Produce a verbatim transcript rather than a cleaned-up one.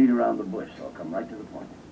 beat around the bush, so I'll come right to the point.